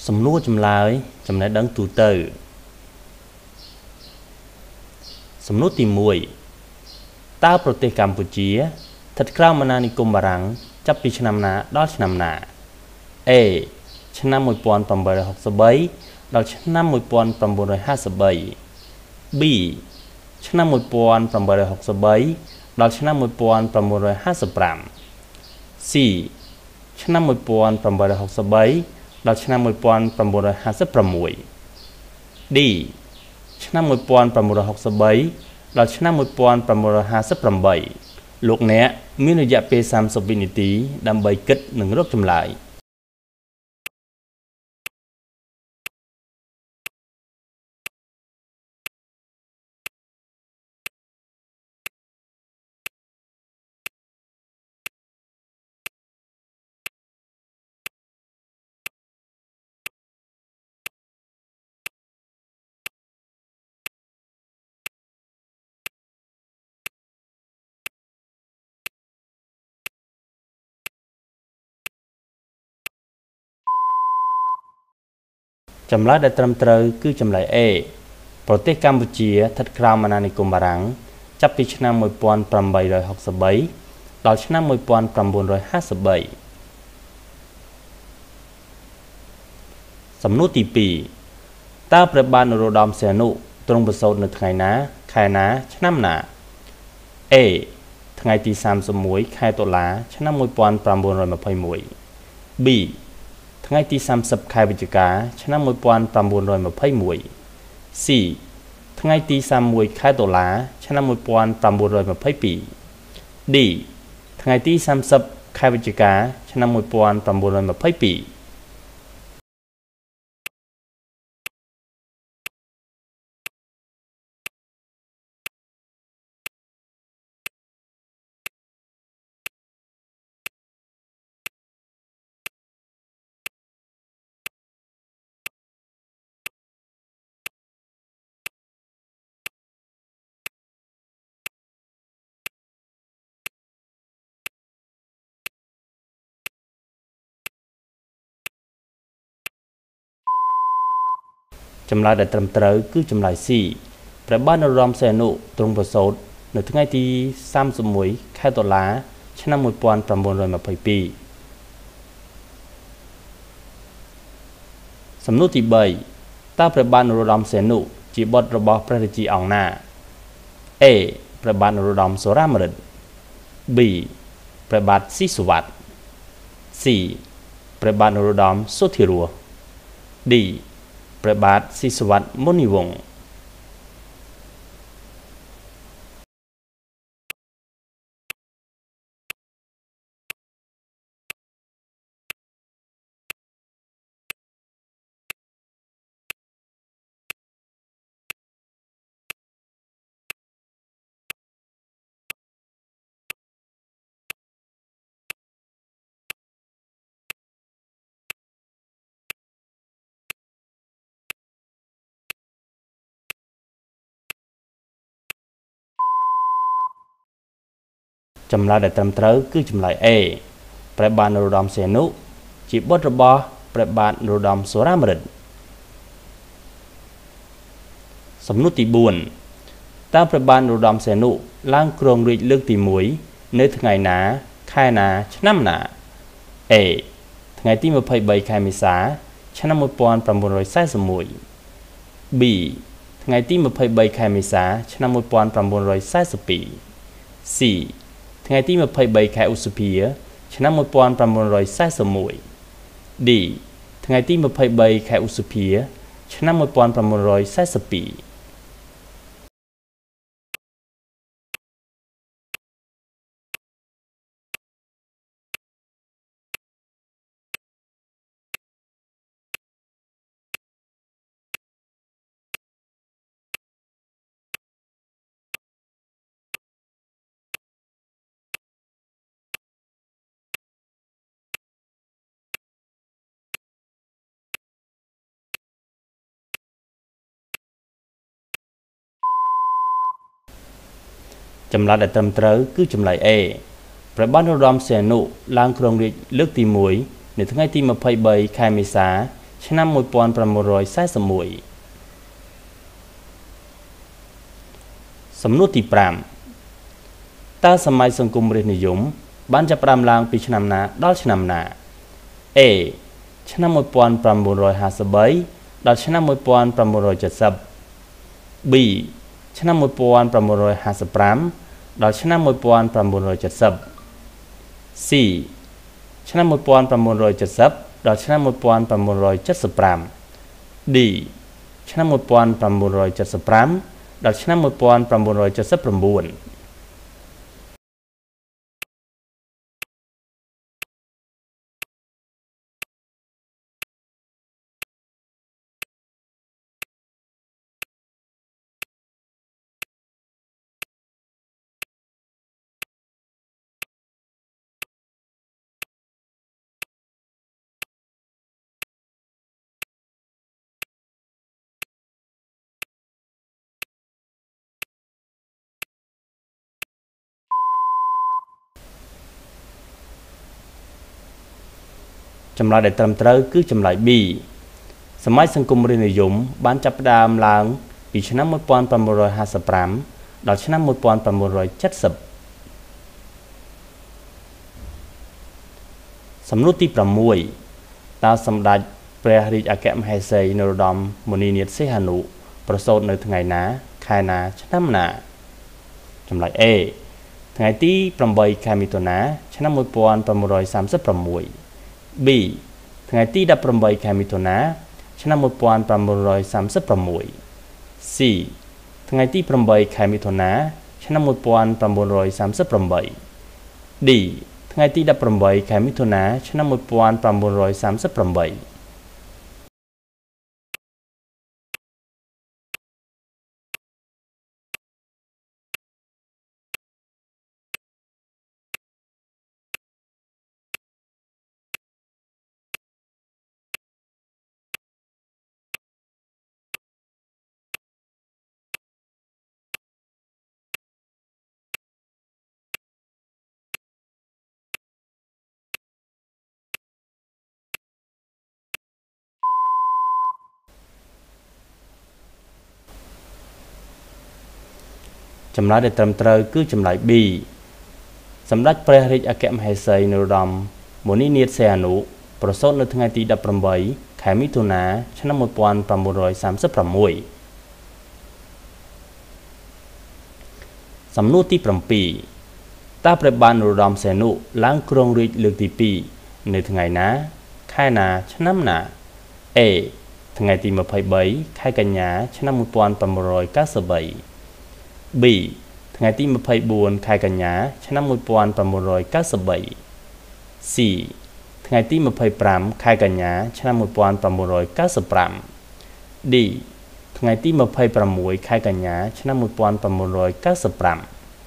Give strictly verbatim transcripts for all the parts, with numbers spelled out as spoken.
សំណួរចម្លើយចំណេះដឹងទូទៅសំណួរទីមួយតើប្រទេសកម្ពុជាស្ថិតក្រោមអាណានិគមបារាំងចាប់ពីឆ្នាំណាដល់ឆ្នាំណា A ឆ្នាំ một nghìn tám trăm sáu mươi ba ដល់ឆ្នាំ một nghìn tám trăm hai mươi ba ប៊ី ឆ្នាំ một nghìn tám trăm sáu mươi ba ដល់ឆ្នាំ một nghìn tám trăm hai mươi lăm ซี ឆ្នាំ một nghìn tám trăm sáu mươi ba ដល់ឆ្នាំ một nghìn tám trăm hai mươi sáu ឌី ឆ្នាំ một nghìn tám trăm sáu mươi ba ដល់ឆ្នាំ một nghìn tám trăm hai mươi tám លោកអ្នកមានរយៈពេលសាមសិបវិនាទីដើម្បីគិតនិងរកចម្លើយចម្លើយដែលត្រឹមត្រូវគឺចម្លើយ A ប្រទេសកម្ពុជាស្ថិតក្រោមអាណានិគមបារាំងចាប់ពីឆ្នាំ một nghìn tám trăm sáu mươi ba ដល់ឆ្នាំ một nghìn tám trăm hai mươi ba សំណួរទីពីរតើព្រះបាទនរោត្តមសីហនុទ្រង់ប្រសូតនៅថ្ងៃណាខែណាឆ្នាំណា A ថ្ងៃទីសាមសិបមួយខែតុលាឆ្នាំ một nghìn tám trăm hai mươi mốt ប៊ី ថ្ងៃទីសាមសិបខែវិច្ឆិកាឆ្នាំ một nghìn tám trăm hai mươi mốt ซี ថ្ងៃទីសាមមួយខែតុលាឆ្នាំ một nghìn tám trăm hai mươi hai ឌី ថ្ងៃទីសាមសិបខែវិច្ឆិកាឆ្នាំ một nghìn tám trăm hai mươi haiចម្លើយដែលត្រឹមត្រូវគឺចម្លើយ C ព្រះបាទនរោត្តមសីហនុទ្រង់ប្រសូតនៅថ្ងៃទីសាមសិបមួយខែតុលាឆ្នាំ một nghìn tám trăm hai mươi hai សំណួរទីបីតើព្រះបាទនរោត្តមសីហនុជាបុត្ររបស់ព្រះរាជាអង្គណា A ព្រះបាទនរោត្តមសុរាម្រិត B ព្រះបាទស៊ីសុវត្ថិ C ព្រះបាទនរោត្តមសុធិរស់ D ព្រះបាទស៊ីសុវត្ថិមុនីវង្សចម្លើយដែលត្រឹមត្រូវគឺចម្លើយ A ព្រះបាទនរោត្តមសីហនុជាបុត្ររបស់ព្រះបាទនរោត្តមសុរាម្រិតសំណួរទីបួនតើព្រះបាទនរោត្តមសីហនុឡើងគ្រងរាជ្យលើកទីមួយនៅថ្ងៃណាខែណាឆ្នាំណា A ថ្ងៃទីยี่สิบสามខែមេសាឆ្នាំ một nghìn tám trăm bốn mươi mốt ប៊ី ថ្ងៃទីยี่สิบสามខែមេសាឆ្នាំ một nghìn tám trăm bốn mươi hai ซี ថ្ងៃទីยี่สิบสามខែឧសភាឆ្នាំ một nghìn tám trăm bốn mươi mốt ឌី ថ្ងៃទីยี่สิบสามខែឧសភាឆ្នាំ một nghìn tám trăm bốn mươi haiចម្លើយដែលត្រឹមត្រូវគឺចម្លើយ A ព្រះបាទនរោត្តមសីហនុឡើងគ្រងរាជ្យលើកទីមួយនៅថ្ងៃទីยี่สิบสามខែមេសាឆ្នាំ một nghìn chín trăm bốn mươi sáu សំណួរទី 5 តើសម័យសង្គមរាស្ត្រនិយមបានចាប់ផ្ដើមឡើងពីឆ្នាំណាដល់ឆ្នាំណា A ឆ្នាំ một nghìn chín trăm năm mươi ba ដល់ឆ្នាំ một nghìn chín trăm bảy mươi ប៊ី ឆ្នាំ một nghìn chín trăm năm mươi lăm ដល់ឆ្នាំ một nghìn chín trăm bảy mươi C ឆ្នាំ một nghìn chín trăm bảy mươi ដល់ឆ្នាំ một nghìn chín trăm bảy mươi D ឆ្នាំ một nghìn chín trăm bảy mươi lăm ដល់ឆ្នាំ một nghìn chín trăm bảy mươi chínចម្លើយដែលត្រឹមត្រូវគឺចម្លើយ B សម័យសង្គមរាស្ត្រនិយមបានចាប់ផ្ដើមឡើងពីឆ្នាំ một nghìn chín trăm năm mươi lăm ដល់ឆ្នាំ một nghìn chín trăm bảy mươi សំណួរទី 6 តើសម្ដេចព្រះរាជអគ្គមហេសីនរោត្តមមុនិនាថសីហនុប្រសូតនៅថ្ងៃណាខែណាឆ្នាំណាចម្លើយ A ថ្ងៃទី eight ខែមិថុនាឆ្នាំ một nghìn tám trăm ba mươi sáu B ថ្ងៃទី eighteen ខែមិថុនាឆ្នាំ một nghìn tám trăm ba mươi sáu C ថ្ងៃទី eight ខែមិថុនាឆ្នាំ một nghìn tám trăm ba mươi sáu D ថ្ងៃទី eighteen ខែមិថុនាឆ្នាំ một nghìn tám trăm ba mươi sáuចម្លើយដែលត្រឹមត្រូវគឺចម្លើយ B សម្ដេចព្រះរាជអគ្គមហេសីនរោត្តមមុនិនាថសីហនុប្រសូតនៅថ្ងៃទី eighteen ខែមិថុនាឆ្នាំ một nghìn tám trăm ba mươi sáuសំណួរទី 7 តើព្រះបាទនរោត្តមសីហនុឡើងគ្រងរាជ្យលើកទី 2 នៅថ្ងៃណាខែណាឆ្នាំណា A ថ្ងៃទី twenty-three ខែកញ្ញាឆ្នាំ một nghìn tám trăm ninety-three B ថ្ងៃទី twenty-four ខែកញ្ញាឆ្នាំ một nghìn tám trăm ninety-three C ថ្ងៃទី twenty-five ខែកញ្ញាឆ្នាំ một nghìn tám trăm ninety-five D ថ្ងៃទី twenty-six ខែកញ្ញាឆ្នាំ một nghìn tám trăm ninety-five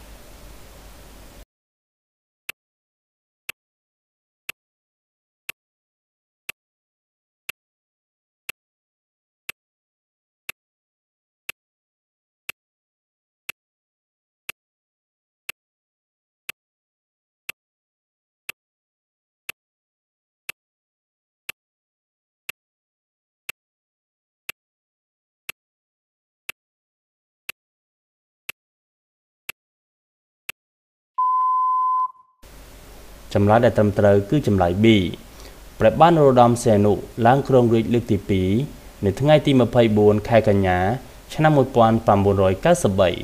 ចម្លើយដែលត្រឹមត្រូវគឺចម្លើយ B ព្រះបាទនរោត្តមសីហនុឡើងគ្រងរាជ្យលើកទី 2 នៅថ្ងៃទី twenty-four ខែកញ្ញាឆ្នាំ một nghìn tám trăm ninety-three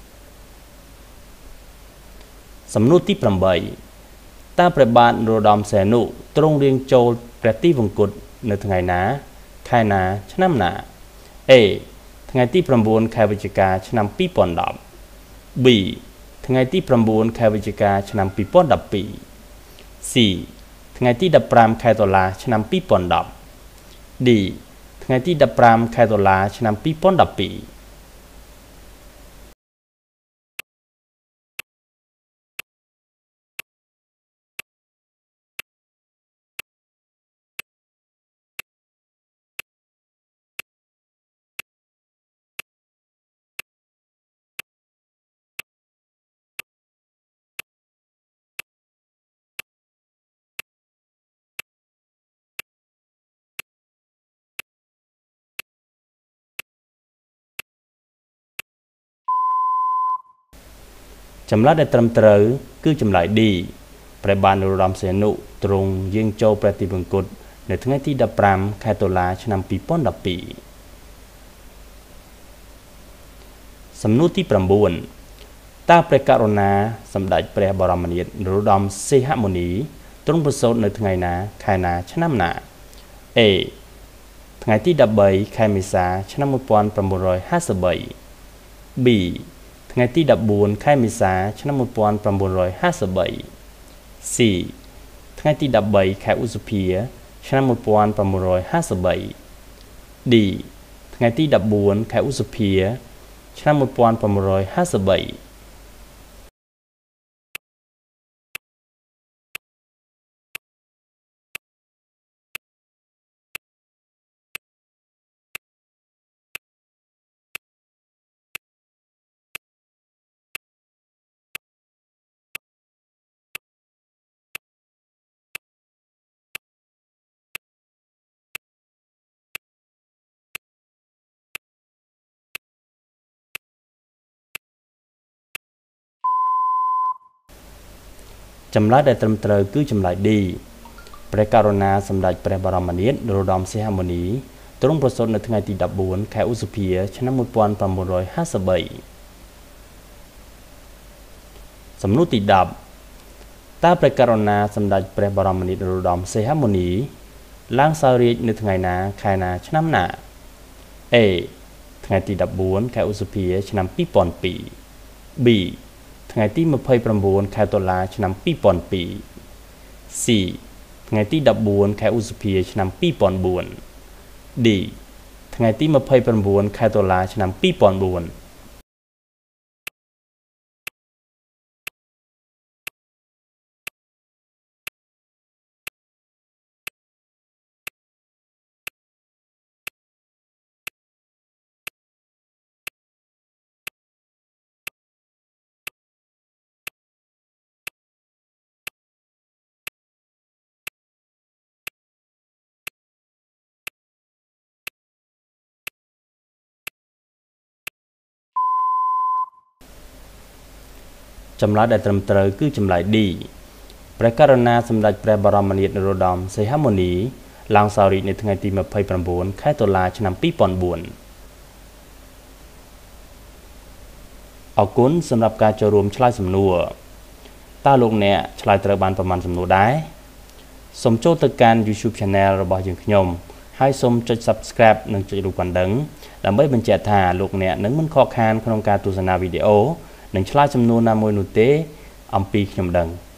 សំណួរទី eight តើព្រះបាទនរោត្តមសីហនុទ្រង់រៀងចូលព្រះទីវង្គតនៅថ្ងៃណាខែណាឆ្នាំណា A ថ្ងៃទី nine ខែវិច្ឆិកាឆ្នាំ two thousand ten B ថ្ងៃទី nine ខែវិច្ឆិកាឆ្នាំ two thousand twelve C ថ្ងៃទី fifteen ខែតុលាឆ្នាំ two thousand ten D ថ្ងៃទី fifteen ខែតុលាឆ្នាំ two thousand twelve ចម្លើយដែលត្រឹមត្រូវគឺចម្លើយ D ព្រះបាទនរោត្តមសីហនុទ្រង់យាងចូលព្រះទីវង្គតនៅថ្ងៃទីដប់ប្រាំខែតុលាឆ្នាំពីរពាន់ដប់ពីរសំណួរទីប្រាំបួនតើព្រះករុណាសម្ដេចព្រះបរមនាថនរោត្តមសីហមុនីទ្រង់ប្រសូតនៅថ្ងៃណាខែណាឆ្នាំណា A ថ្ងៃទីដប់បីខែមេសាឆ្នាំmột nghìn chín trăm hai mươi ba ប៊ី ថ្ងៃទីដប់បួនខែមេសាឆ្នាំmột nghìn chín trăm hai mươi ba ซี ថ្ងៃទីដប់បីខែឧសភាឆ្នាំmột nghìn chín trăm hai mươi ba ឌី ថ្ងៃទីដប់បួនខែឧសភាឆ្នាំmột nghìn chín trăm hai mươi baចម្លើយដែលត្រឹមត្រូវគឺចម្លើយ D ព្រះករុណាសម្ដេចព្រះបរមនាថនរោត្តមសីហមុនីទ្រង់ប្រសូតនៅថ្ងៃទីដប់បួនខែឧសភាឆ្នាំmột nghìn chín trăm hai mươi baសំណួរទីដប់តើព្រះករុណាសម្ដេចព្រះបរមនាថនរោត្តមសីហមុនីឡើងសោយរាជ្យនៅថ្ងៃណាខែណាឆ្នាំណា A ថ្ងៃទីដប់បួនខែឧសភាឆ្នាំពីរពាន់ពីរ B ថ្ងៃទីម្ភៃប្រាំបួនខែតុលាឆ្នាំពីរពាន់ពីរ C ថ្ងៃទីដប់បួនខែឧសភាឆ្នាំពីរពាន់បួន D ថ្ងៃទីម្ភៃប្រាំបួនខែតុលាឆ្នាំពីរពាន់បួនចម្លើយដែលត្រឹមត្រូវគឺចម្លើយ D ព្រះករុណាសម្ដេចព្រះបរមនាថនរោត្តមសីហមុនីឡើងសោយរាជ្យនៅថ្ងៃទីម្ភៃប្រាំបួនខែតុលាឆ្នាំពីរពាន់បួនអរគុណសម្រាប់ការចូលរួមឆ្លើយសំណួរតើលោកអ្នកឆ្លើយត្រូវបានប្រមាណសំណួរដែរសូមចូលទៅកាន់ YouTube Channel របស់យើងខ្ញុំហើយសូមចុច Subscribe និងចុចរូបកណ្ដឹង ដើម្បីបញ្ជាក់ថាលោកអ្នកនឹងមិនខកខានក្នុងការទស្សនាវីដេអូនិងឆ្លើយសំណួរណាមួយនោះទេអំពីខ្ញុំដឹង